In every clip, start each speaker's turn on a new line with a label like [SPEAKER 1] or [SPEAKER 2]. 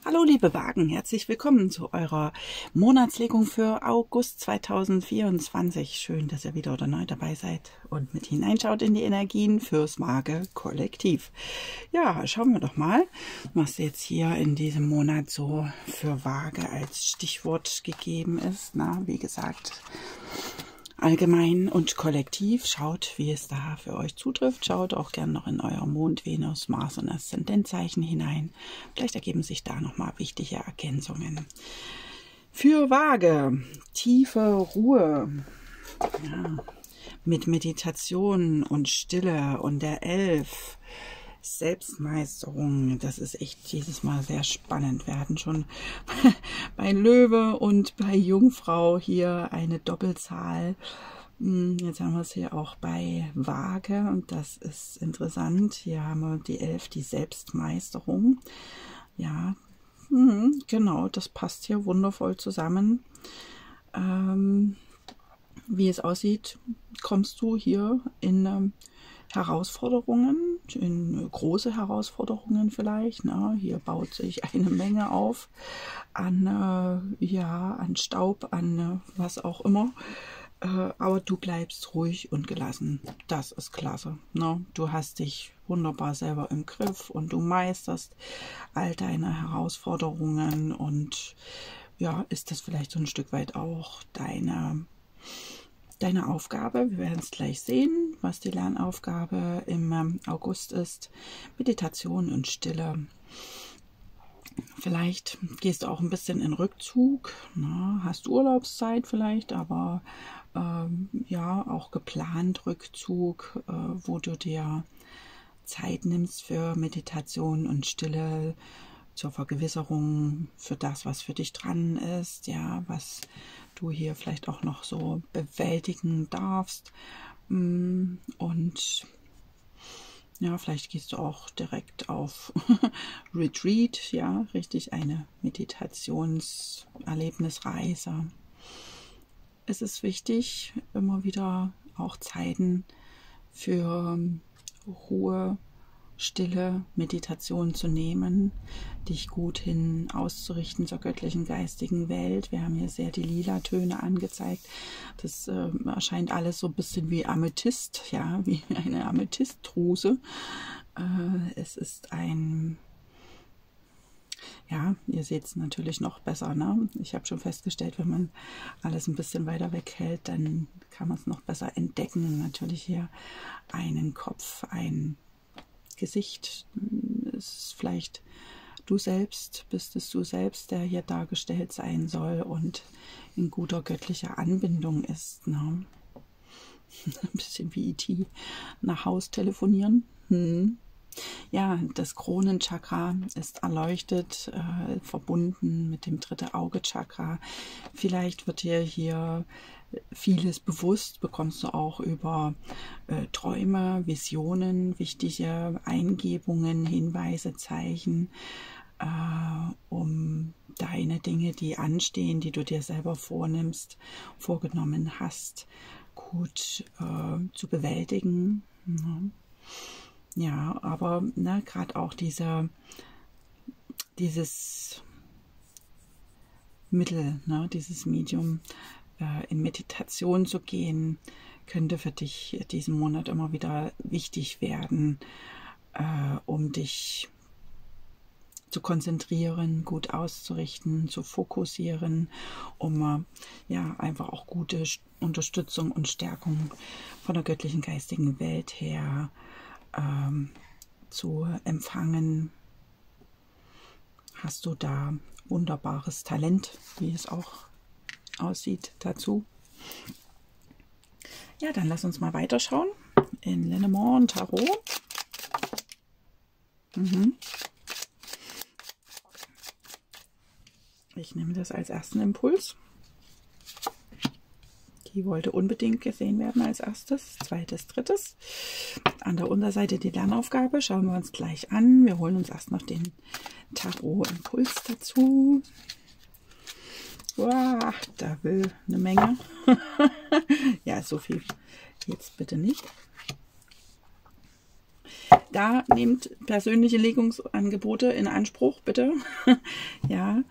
[SPEAKER 1] Hallo liebe Wagen, herzlich willkommen zu eurer Monatslegung für August 2024. Schön, dass ihr wieder oder neu dabei seid und mit hineinschaut in die Energien fürs Waage-Kollektiv. Ja, schauen wir doch mal, was jetzt hier in diesem Monat so für Waage als Stichwort gegeben ist. Na, wie gesagt, allgemein und kollektiv. Schaut, wie es da für euch zutrifft. Schaut auch gern noch in euer Mond, Venus, Mars und Aszendentzeichen hinein. Vielleicht ergeben sich da nochmal wichtige Ergänzungen. Für Waage, tiefe Ruhe. Ja, mit Meditation und Stille und der Elf. Selbstmeisterung, das ist echt dieses Mal sehr spannend. Wir hatten schon bei Löwe und bei Jungfrau hier eine Doppelzahl. Jetzt haben wir es hier auch bei Waage und das ist interessant. Hier haben wir die 11, die Selbstmeisterung. Ja, genau, das passt hier wundervoll zusammen. Wie es aussieht, kommst du hier in Herausforderungen, in große Herausforderungen vielleicht. Ne? Hier baut sich eine Menge auf an, ja, an Staub, an was auch immer. Aber du bleibst ruhig und gelassen. Das ist klasse. Ne? Du hast dich wunderbar selber im Griff und du meisterst all deine Herausforderungen. Und ja, ist das vielleicht so ein Stück weit auch deine Aufgabe. Wir werden es gleich sehen, was die Lernaufgabe im August ist. Meditation und Stille. Vielleicht gehst du auch ein bisschen in Rückzug, ne? Hast Urlaubszeit vielleicht, aber ja, auch geplant Rückzug, wo du dir Zeit nimmst für Meditation und Stille, zur Vergewisserung für das, was für dich dran ist, ja, was du hier vielleicht auch noch so bewältigen darfst. Und ja, vielleicht gehst du auch direkt auf Retreat, ja, richtig eine Meditationserlebnisreise. Es ist wichtig, immer wieder auch Zeiten für Ruhe, Stille, Meditation zu nehmen, dich gut hin auszurichten zur göttlichen geistigen Welt. Wir haben hier sehr die lila Töne angezeigt. Das erscheint alles so ein bisschen wie Amethyst, ja, wie eine Amethystdruse. Es ist ein, ja, ihr seht es natürlich noch besser, ne? Ich habe schon festgestellt, wenn man alles ein bisschen weiter weg hält, dann kann man es noch besser entdecken. Natürlich hier einen Kopf, ein Gesicht, ist vielleicht du selbst, bist es du selbst, der hier dargestellt sein soll und in guter göttlicher Anbindung ist. Ne? Ein bisschen wie E.T. nach Haus telefonieren. Ja, das Kronenchakra ist erleuchtet, verbunden mit dem dritte Auge-Chakra. Vielleicht wird dir hier vieles bewusst, bekommst du auch über Träume, Visionen, wichtige Eingebungen, Hinweise, Zeichen, um deine Dinge, die anstehen, die du dir selber vorgenommen hast, gut zu bewältigen. Ja, aber ne, gerade auch dieses Mittel, ne, dieses Medium, in Meditation zu gehen, könnte für dich diesen Monat immer wieder wichtig werden, um dich zu konzentrieren, gut auszurichten, zu fokussieren, um ja einfach auch gute Unterstützung und Stärkung von der göttlichen geistigen Welt her zu empfangen. Hast du da wunderbares Talent, wie es auch aussieht, dazu. Ja, dann lass uns mal weiterschauen in Lenormand Tarot. Ich nehme das als ersten Impuls. Die wollte unbedingt gesehen werden als erstes, zweites, drittes. An der Unterseite die Lernaufgabe schauen wir uns gleich an. Wir holen uns erst noch den Tarot-Impuls dazu. Wow, da will eine Menge. Ja, so viel jetzt bitte nicht. Da nehmt persönliche Legungsangebote in Anspruch, bitte. Ja,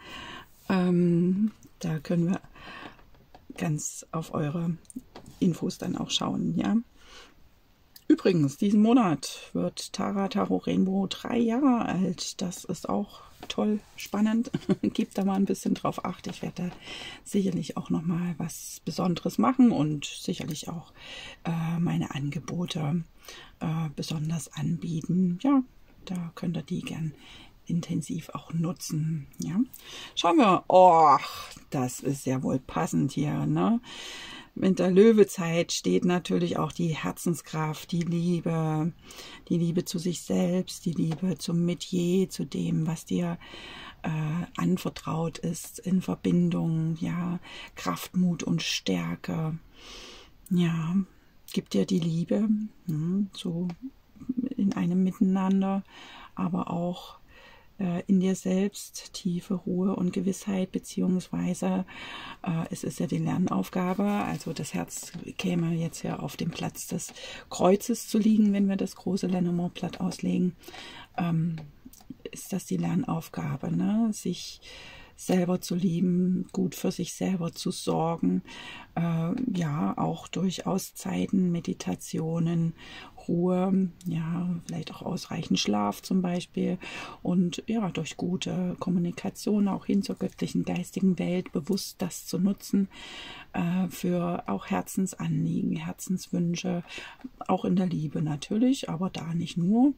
[SPEAKER 1] da können wir ganz auf eure Infos dann auch schauen, ja. Übrigens, diesen Monat wird Tara Tarot Rainbow 3 Jahre alt. Das ist auch toll, spannend. Gebt da mal ein bisschen drauf Acht. Ich werde da sicherlich auch noch mal was Besonderes machen und sicherlich auch meine Angebote besonders anbieten. Ja, da könnt ihr die gern intensiv auch nutzen. Ja, schauen wir. Oh, das ist ja wohl passend hier, ne? In der Löwezeit steht natürlich auch die Herzenskraft, die Liebe zu sich selbst, die Liebe zum Metier, zu dem, was dir anvertraut ist, in Verbindung, ja, Kraft, Mut und Stärke. Ja, gibt dir die Liebe, so in einem Miteinander, aber auch in dir selbst tiefe Ruhe und Gewissheit, beziehungsweise es ist ja die Lernaufgabe, also das Herz käme jetzt ja auf dem Platz des Kreuzes zu liegen, wenn wir das große Lenormand-Blatt auslegen, ist das die Lernaufgabe, ne? Sich selber zu lieben, gut für sich selber zu sorgen, ja, auch durch Auszeiten, Meditationen, Ruhe, ja, vielleicht auch ausreichend Schlaf zum Beispiel und ja, durch gute Kommunikation auch hin zur göttlichen geistigen Welt bewusst das zu nutzen für auch Herzensanliegen, Herzenswünsche, auch in der Liebe natürlich, aber da nicht nur.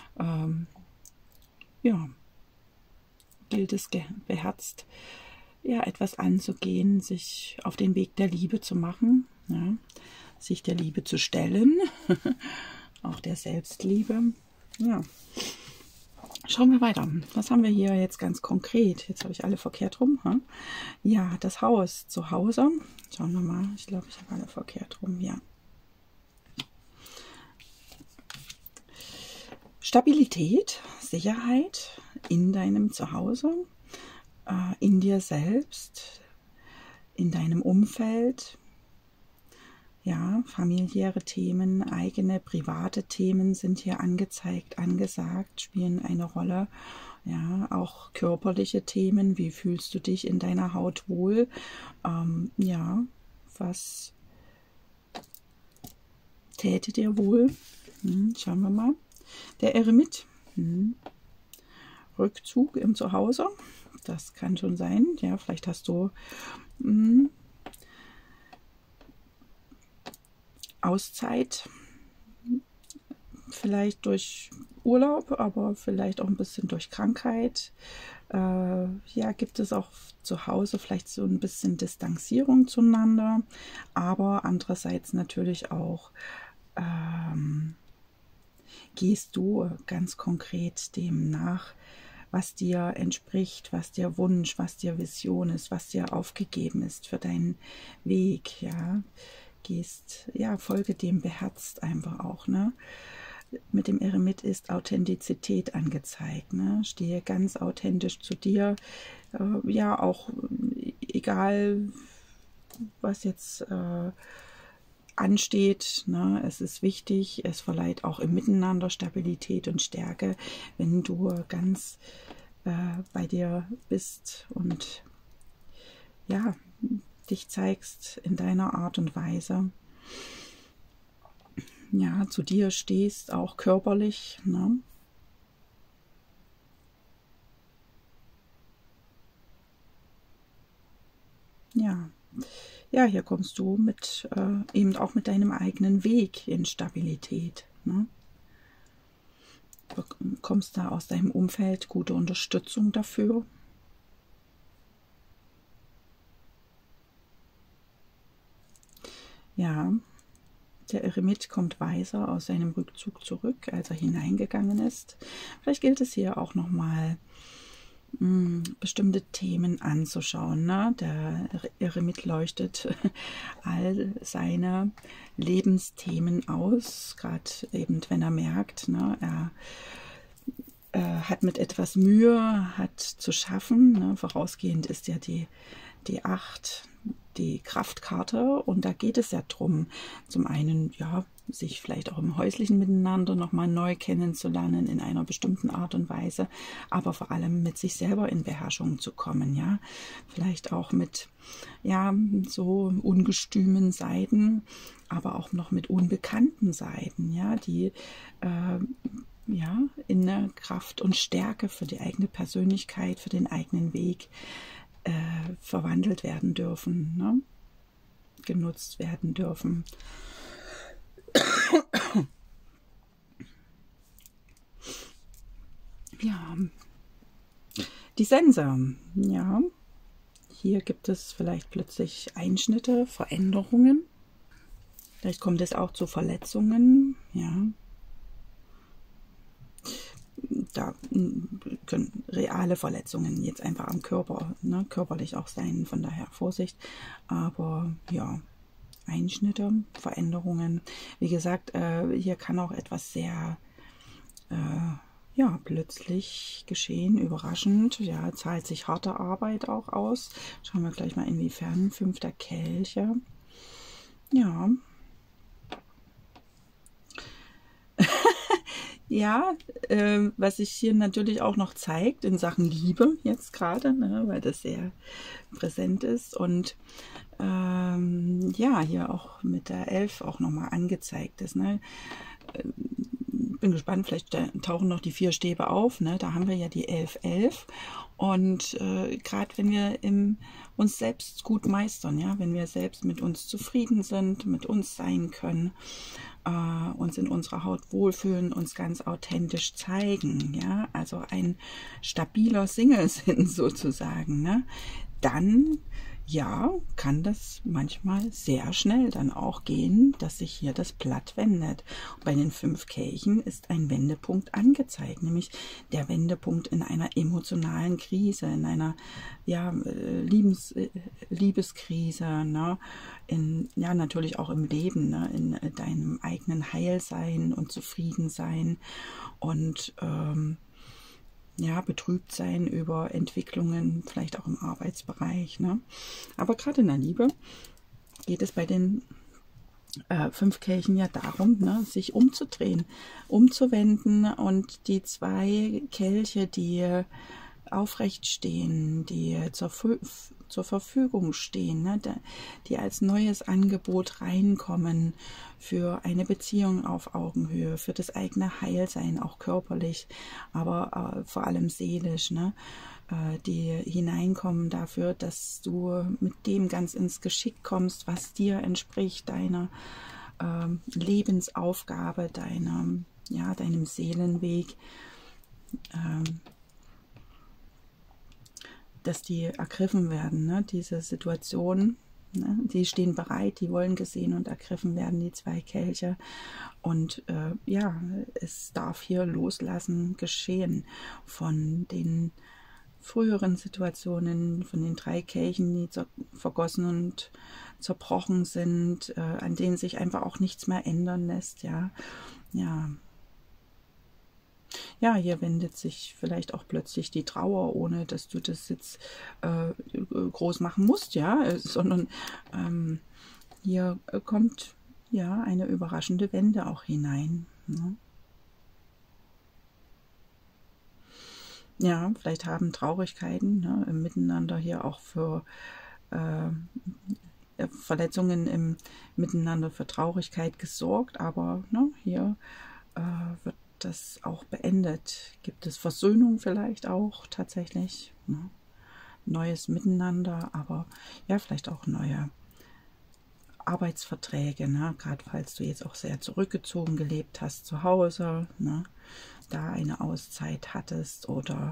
[SPEAKER 1] Ja, gilt es beherzt, ja, etwas anzugehen, sich auf den Weg der Liebe zu machen, ja, sich der Liebe zu stellen, auch der Selbstliebe. Ja. Schauen wir weiter. Was haben wir hier jetzt ganz konkret? Jetzt habe ich alle verkehrt rum. Hm? Ja, das Haus zu Hause. Schauen wir mal. Ich glaube, ich habe alle verkehrt rum. Ja. Stabilität, Sicherheit in deinem Zuhause, in dir selbst, in deinem Umfeld. Ja, familiäre Themen, eigene private Themen sind hier angezeigt, angesagt, spielen eine Rolle. Ja, auch körperliche Themen. Wie fühlst du dich in deiner Haut wohl? Ja, was täte dir wohl? Schauen wir mal. Der Eremit. Rückzug im Zuhause. Das kann schon sein. Ja, vielleicht hast du Auszeit. Vielleicht durch Urlaub, aber vielleicht auch ein bisschen durch Krankheit. Ja, gibt es auch zu Hause vielleicht so ein bisschen Distanzierung zueinander. Aber andererseits natürlich auch gehst du ganz konkret dem nach, was dir entspricht, was dir Wunsch, was dir Vision ist, was dir aufgegeben ist für deinen Weg, ja. Gehst, ja, folge dem beherzt einfach auch, ne. Mit dem Eremit ist Authentizität angezeigt, ne. Stehe ganz authentisch zu dir, ja, auch egal, was jetzt ansteht, ne? Es ist wichtig, es verleiht auch im Miteinander Stabilität und Stärke, wenn du ganz bei dir bist und ja, dich zeigst in deiner Art und Weise. Ja, zu dir stehst, auch körperlich, ne? Ja. Ja, hier kommst du mit eben auch mit deinem eigenen Weg in Stabilität. Ne? Du bekommst da aus deinem Umfeld gute Unterstützung dafür. Ja, der Eremit kommt weiser aus seinem Rückzug zurück, als er hineingegangen ist. Vielleicht gilt es hier auch nochmal bestimmte Themen anzuschauen. Ne? Der Eremit leuchtet all seine Lebensthemen aus, gerade eben, wenn er merkt, ne, er hat mit etwas Mühe, hat zu schaffen. Ne? Vorausgehend ist ja die 8, die Kraftkarte, und da geht es ja drum, zum einen, ja, sich vielleicht auch im häuslichen Miteinander nochmal neu kennenzulernen in einer bestimmten Art und Weise, aber vor allem mit sich selber in Beherrschung zu kommen, ja, vielleicht auch mit, ja, so ungestümen Seiten, aber auch noch mit unbekannten Seiten, ja, die ja, in eine Kraft und Stärke für die eigene Persönlichkeit, für den eigenen Weg verwandelt werden dürfen, ne? Genutzt werden dürfen. Ja, die Sense, ja, hier gibt es vielleicht plötzlich Einschnitte, Veränderungen, vielleicht kommt es auch zu Verletzungen, ja. Da können reale Verletzungen jetzt einfach am Körper, ne, körperlich auch sein, von daher Vorsicht, aber ja, Einschnitte, Veränderungen. Wie gesagt, hier kann auch etwas sehr ja, plötzlich geschehen, überraschend. Ja, zahlt sich harte Arbeit auch aus. Schauen wir gleich mal inwiefern. 5. Kelche. Ja. Ja, was sich hier natürlich auch noch zeigt in Sachen Liebe jetzt gerade, ne, weil das sehr präsent ist und ja, hier auch mit der 11 auch nochmal angezeigt ist. Ne? Bin gespannt, vielleicht tauchen noch die 4 Stäbe auf. Ne? Da haben wir ja die 11 und gerade wenn wir uns selbst gut meistern, ja, wenn wir selbst mit uns zufrieden sind, mit uns sein können, uns in unserer Haut wohlfühlen, uns ganz authentisch zeigen, ja, also ein stabiler Single-Sinn sozusagen, ne? Dann ja, kann das manchmal sehr schnell dann auch gehen, dass sich hier das Blatt wendet. Und bei den 5 Kelchen ist ein Wendepunkt angezeigt, nämlich der Wendepunkt in einer emotionalen Krise, in einer ja, Liebeskrise, ne? Ja, natürlich auch im Leben, ne? In deinem eigenen Heilsein und Zufriedensein und ja, betrübt sein über Entwicklungen, vielleicht auch im Arbeitsbereich. Ne? Aber gerade in der Liebe geht es bei den 5 Kelchen ja darum, ne, sich umzudrehen, umzuwenden und die 2 Kelche, die aufrecht stehen, die zur Verfügung stehen, ne, die als neues Angebot reinkommen für eine Beziehung auf Augenhöhe, für das eigene Heilsein, auch körperlich, aber vor allem seelisch, ne, die hineinkommen dafür, dass du mit dem ganz ins Geschick kommst, was dir entspricht, deiner Lebensaufgabe, deinem Seelenweg, dass die ergriffen werden, ne? Diese Situation, ne? Die stehen bereit, die wollen gesehen und ergriffen werden, die 2 Kelche. Und ja, es darf hier Loslassen geschehen von den früheren Situationen, von den 3 Kelchen, die vergossen und zerbrochen sind, an denen sich einfach auch nichts mehr ändern lässt, ja, ja. Ja, hier wendet sich vielleicht auch plötzlich die Trauer, ohne dass du das jetzt groß machen musst, ja, sondern hier kommt ja eine überraschende Wende auch hinein. Ne? Ja, vielleicht haben Traurigkeiten, ne, im Miteinander hier auch für Verletzungen im Miteinander für Traurigkeit gesorgt, aber ne, hier wird das auch beendet. Gibt es Versöhnung vielleicht auch tatsächlich, ne? Neues Miteinander, aber ja, vielleicht auch neue Arbeitsverträge, ne? Gerade falls du jetzt auch sehr zurückgezogen gelebt hast zu Hause, ne? Da eine Auszeit hattest oder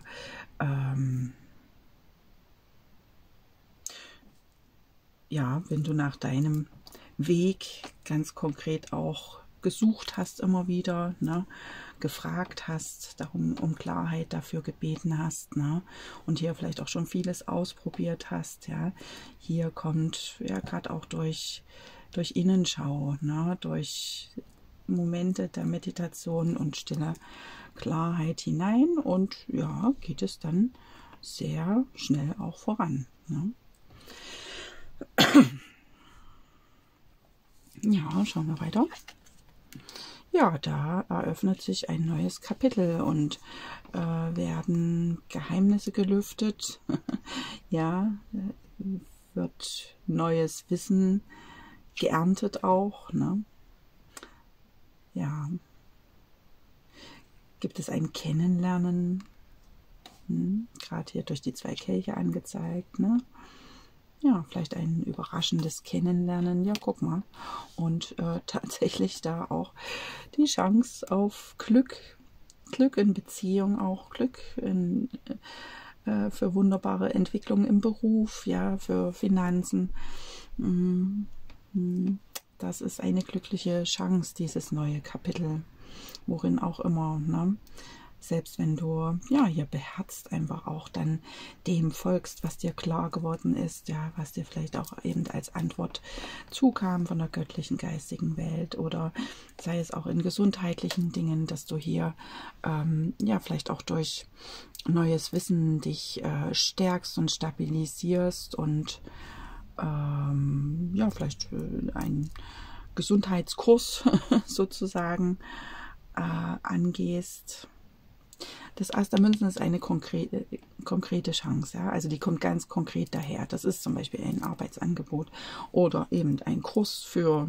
[SPEAKER 1] ja, wenn du nach deinem Weg ganz konkret auch gesucht hast immer wieder, ne, gefragt hast, darum um Klarheit dafür gebeten hast, ne, und hier vielleicht auch schon vieles ausprobiert hast, ja, hier kommt ja gerade auch durch Innenschau, ne, durch Momente der Meditation und stille Klarheit hinein und ja, geht es dann sehr schnell auch voran, ne. Ja, schauen wir weiter. Ja, da eröffnet sich ein neues Kapitel und werden Geheimnisse gelüftet. Ja, wird neues Wissen geerntet auch, ne? Ja, gibt es ein Kennenlernen, gerade hier durch die 2 Kelche angezeigt, ne? Ja, vielleicht ein überraschendes Kennenlernen, ja, guck mal. Und tatsächlich da auch die Chance auf Glück, Glück in Beziehung, auch Glück in, für wunderbare Entwicklungen im Beruf, ja, für Finanzen. Das ist eine glückliche Chance, dieses neue Kapitel, worin auch immer, ne? Selbst wenn du, ja, hier beherzt einfach auch dann dem folgst, was dir klar geworden ist, ja, was dir vielleicht auch eben als Antwort zukam von der göttlichen geistigen Welt oder sei es auch in gesundheitlichen Dingen, dass du hier, ja, vielleicht auch durch neues Wissen dich stärkst und stabilisierst und ja, vielleicht einen Gesundheitskurs sozusagen angehst. Das Ass der Münzen ist eine konkrete Chance, ja? Also die kommt ganz konkret daher. Das ist zum Beispiel ein Arbeitsangebot oder eben ein Kurs für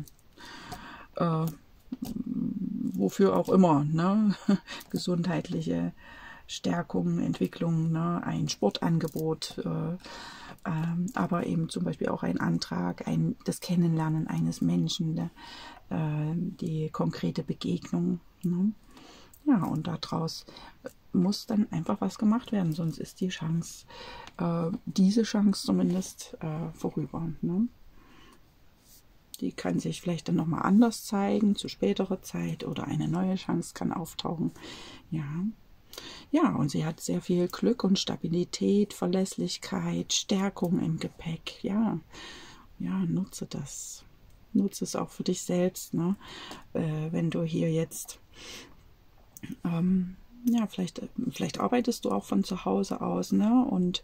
[SPEAKER 1] wofür auch immer, ne? Gesundheitliche Stärkung, Entwicklung, ne? Ein Sportangebot, aber eben zum Beispiel auch ein Antrag, das Kennenlernen eines Menschen, die konkrete Begegnung, ne? Ja, und daraus muss dann einfach was gemacht werden, sonst ist die Chance, diese Chance zumindest, vorüber. Ne? Die kann sich vielleicht dann nochmal anders zeigen, zu späterer Zeit oder eine neue Chance kann auftauchen. Ja. Ja, und sie hat sehr viel Glück und Stabilität, Verlässlichkeit, Stärkung im Gepäck. Ja, ja, nutze das. Nutze es auch für dich selbst, ne? Wenn du hier jetzt ja, vielleicht arbeitest du auch von zu Hause aus, ne? Und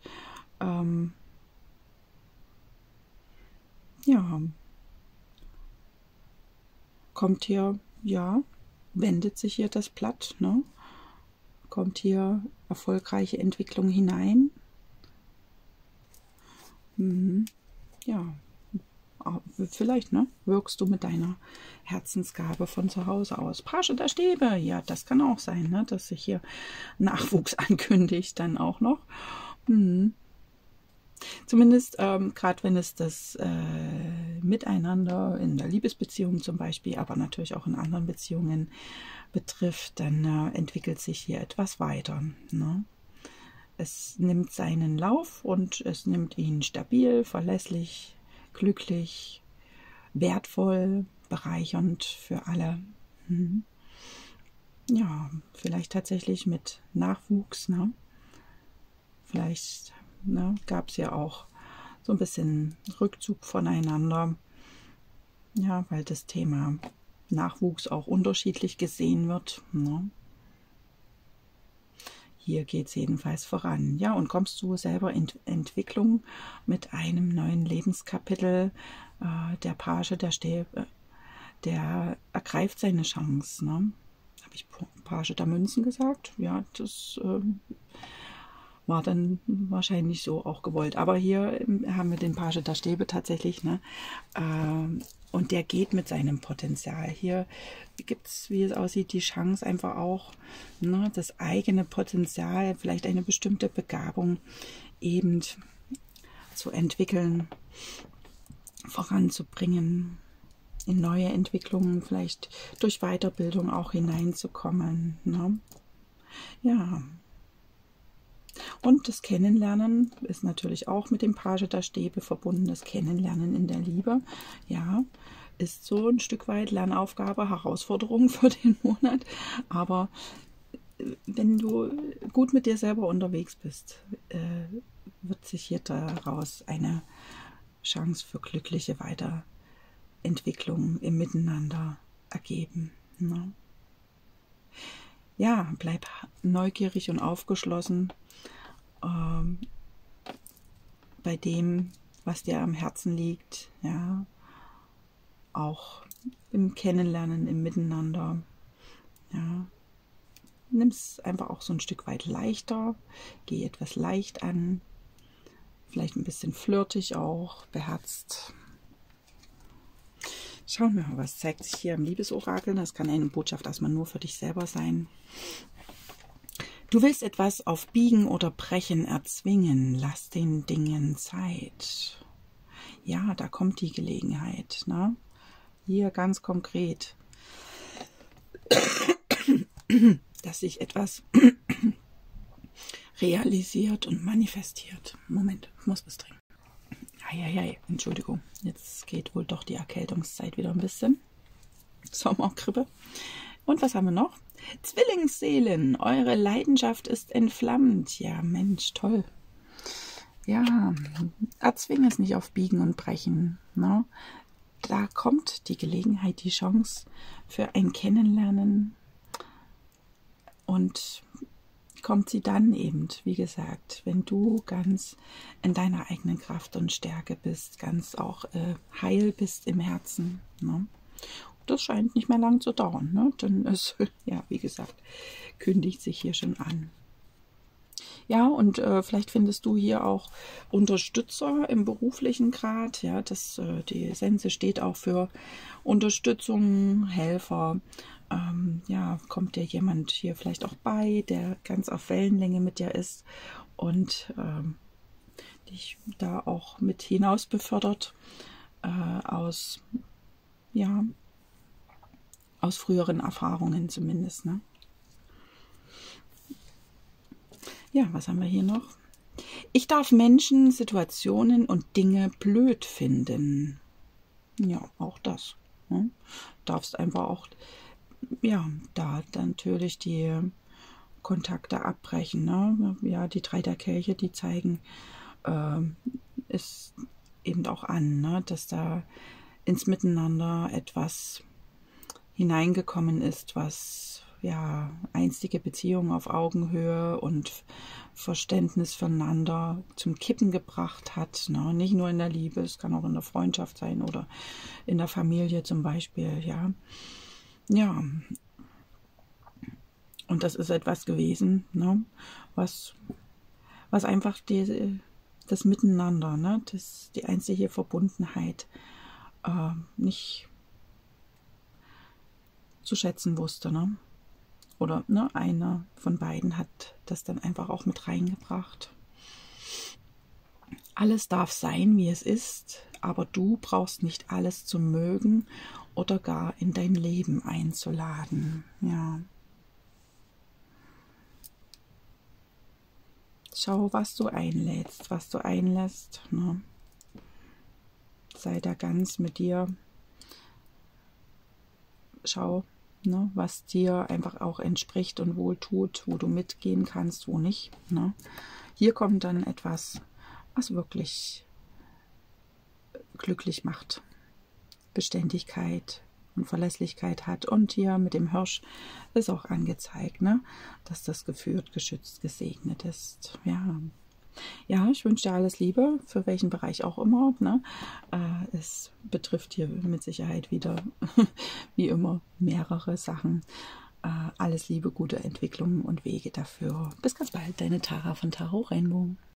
[SPEAKER 1] ja, kommt hier, ja, wendet sich hier das Blatt, ne? Kommt hier erfolgreiche Entwicklung hinein. Ja, vielleicht, ne? Wirkst du mit deiner Herzensgabe von zu Hause aus. Page der Stäbe, ja, das kann auch sein, ne? Dass sich hier Nachwuchs ankündigt, dann auch noch. Zumindest gerade wenn es das Miteinander in der Liebesbeziehung zum Beispiel, aber natürlich auch in anderen Beziehungen betrifft, dann entwickelt sich hier etwas weiter. Ne? Es nimmt seinen Lauf und es nimmt ihn stabil, verlässlich, glücklich, wertvoll, bereichernd für alle. Ja, vielleicht tatsächlich mit Nachwuchs. Ne? Vielleicht gab es ja auch so ein bisschen Rückzug voneinander, ja, weil das Thema Nachwuchs auch unterschiedlich gesehen wird. Ne? Hier geht es jedenfalls voran. Ja, und kommst du selber in Entwicklung mit einem neuen Lebenskapitel, der Page der Stäbe, der ergreift seine Chance. Ne? Habe ich Page der Münzen gesagt? Ja, das war dann wahrscheinlich so auch gewollt. Aber hier haben wir den Page der Stäbe tatsächlich, ne? Und der geht mit seinem Potenzial. Hier gibt es, wie es aussieht, die Chance einfach auch, ne, das eigene Potenzial, vielleicht eine bestimmte Begabung eben zu entwickeln, voranzubringen, in neue Entwicklungen, vielleicht durch Weiterbildung auch hineinzukommen. Ne? Ja. Und das Kennenlernen ist natürlich auch mit dem Page der Stäbe verbunden. Das Kennenlernen in der Liebe, ja, ist so ein Stück weit Lernaufgabe, Herausforderung für den Monat. Aber wenn du gut mit dir selber unterwegs bist, wird sich hier daraus eine Chance für glückliche Weiterentwicklung im Miteinander ergeben. Ne? Ja, bleib neugierig und aufgeschlossen bei dem, was dir am Herzen liegt. Ja, auch im Kennenlernen, im Miteinander. Ja. Nimm es einfach auch so ein Stück weit leichter, geh etwas leicht an, vielleicht ein bisschen flirtig auch, beherzt. Schauen wir mal, was zeigt sich hier im Liebesorakel. Das kann eine Botschaft erstmal nur für dich selber sein. Du willst etwas auf Biegen oder Brechen erzwingen. Lass den Dingen Zeit. Ja, da kommt die Gelegenheit. Ne? Hier ganz konkret, dass sich etwas realisiert und manifestiert. Moment, ich muss was trinken. Eieiei, Entschuldigung, jetzt geht wohl doch die Erkältungszeit wieder ein bisschen. Sommergrippe. Und was haben wir noch? Zwillingsseelen, eure Leidenschaft ist entflammt. Ja, Mensch, toll. Ja, erzwing es nicht auf Biegen und Brechen. Ne? Da kommt die Gelegenheit, die Chance für ein Kennenlernen. Und kommt sie dann eben, wie gesagt, wenn du ganz in deiner eigenen Kraft und Stärke bist, ganz auch heil bist im Herzen. Ne? Das scheint nicht mehr lang zu dauern. Ne? Denn es, ja, wie gesagt, kündigt sich hier schon an. Ja, und vielleicht findest du hier auch Unterstützer im beruflichen Grad. Ja, die Sense steht auch für Unterstützung, Helfer. Ja, kommt dir jemand hier vielleicht auch bei, der ganz auf Wellenlänge mit dir ist und dich da auch mit hinaus befördert aus früheren Erfahrungen zumindest. Ne? Ja, was haben wir hier noch? Ich darf Menschen, Situationen und Dinge blöd finden. Ja, auch das. Ne? Darfst einfach auch, ja, da natürlich die Kontakte abbrechen. Ne? Ja, die 3 der Kelche, die zeigen es eben auch an, ne? Dass da ins Miteinander etwas hineingekommen ist, was ja einstige Beziehungen auf Augenhöhe und Verständnis füreinander zum Kippen gebracht hat. Ne? Nicht nur in der Liebe, es kann auch in der Freundschaft sein oder in der Familie zum Beispiel. Ja, ja. Und das ist etwas gewesen, ne? was einfach das Miteinander, ne? Die einstige Verbundenheit nicht zu schätzen wusste. Ne? Oder ne, einer von beiden hat das dann einfach auch mit reingebracht. Alles darf sein, wie es ist, aber du brauchst nicht alles zu mögen oder gar in dein Leben einzuladen. Ja. Schau, was du einlädst, was du einlässt. Ne? Sei da ganz mit dir. Schau, ne, was dir einfach auch entspricht und wohltut, wo du mitgehen kannst, wo nicht. Ne? Hier kommt dann etwas, was wirklich glücklich macht. Beständigkeit und Verlässlichkeit hat. Und hier mit dem Hirsch ist auch angezeigt, ne, dass das geführt, geschützt, gesegnet ist. Ja. Ja, ich wünsche dir alles Liebe, für welchen Bereich auch immer. Ne? Es betrifft hier mit Sicherheit wieder, wie immer, mehrere Sachen. Alles Liebe, gute Entwicklungen und Wege dafür. Bis ganz bald, deine Tara von Tarot Rainbow.